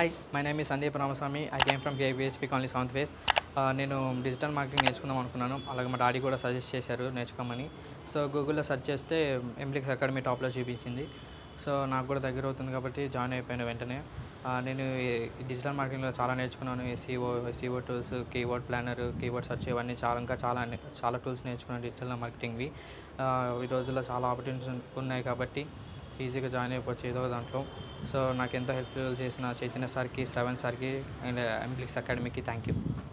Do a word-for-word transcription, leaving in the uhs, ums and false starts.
Hi, my name is Sandeep Ramaswamy. I came from KBHP colony south west. నేను digital marketing నేర్చుకుందాం అనుకున్నాను. అలాగే మా డాడీ కూడా సజెస్ట్ చేశారు నేర్చుకోమని. సో గూగుల్లో సెర్చ్ చేస్తే ఎంబ్లిక్స్ అకాడమీ టాప్లో చూపించింది. సో నాకు కూడా దగ్గర అవుతుంది కాబట్టి జాయిన్ అయిపోయాను వెంటనే. నేను డిజిటల్ మార్కెటింగ్లో చాలా నేర్చుకున్నాను. SEO SEO tools, keyword planner, keyword search ఇవన్నీ చాలా ఇంకా చాలా చాలా టూల్స్ నేర్చుకున్నాను డిజిటల్ మార్కెటింగ్వి. ఈ రోజుల్లో చాలా ఆపర్చునిటీస్ ఉన్నాయి కాబట్టి ఈజీగా జాయిన్ అయిపోవచ్చు ఏదో దాంట్లో. సో నాకు ఎంతో హెల్ప్ చేసిన చైతన్య సార్కి, శ్రవణ్ సార్కి అండ్ ఎంబ్లిక్స్ అకాడమీకి థ్యాంక్ యూ.